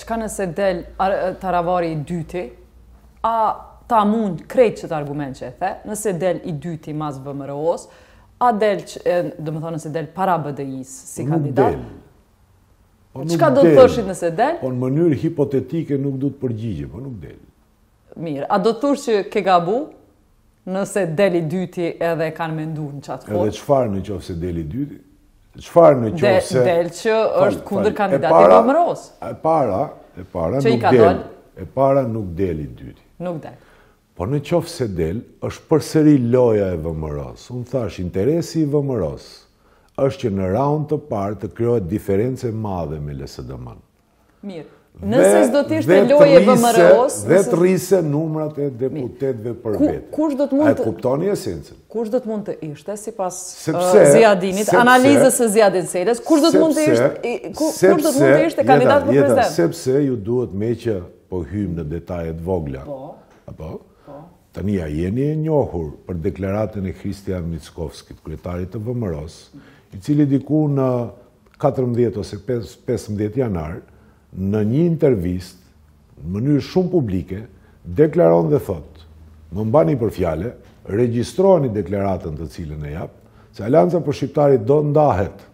çka nëse del Taravari I dyti, a ta mund krejt qëtë argument që e the, nëse del I dyti mas VMRO-s, a del, dhe më thonë nëse del para BDI-s si kandidat? Çka do të thëshit nëse del? Po në mënyrë hipotetike nuk du të përgjigje, po nuk del. Mirë, a do të thush që ke gabu nëse del I dyti edhe kanë mendu në qatë formë? Edhe qëfar në qofë se del I dyti? Qëfar në qofë se... Del që është kundër kandidati VMRO-s. E para nuk del. E para nuk del I dyti. Nuk del. Po në qofë se del, është përsëri loja e VMRO-s. Unë thash, interesi I VMRO-s është që në raund të parë të krijohet diferencë madhe me LSDM-n. Mirë. Nëse s'do t'ishte loje e VMRO-s... Dhe të rrise numrat e deputetëve për vetë. Kush do të mund të... A e kuptoni esencën? Kush do të mund të ishte, si pas Ziadinit, analizës e Ziadin Selës, kush do të mund të ishte kandidat për prezident? Sepse ju duhet me që po hymë në detajet vogla. Apo? Tani a jeni e njohur për deklaratën e Kristian Mickovskit, kryetarit të VMRO-s, I cili diku në 14 ose 15 janar, në një intervist, në mënyrë shumë publike, deklaron dhe thot, më mbani për fjale, regjistroni deklaratën të cilën e jap, se Alianca për Shqiptarit do ndahet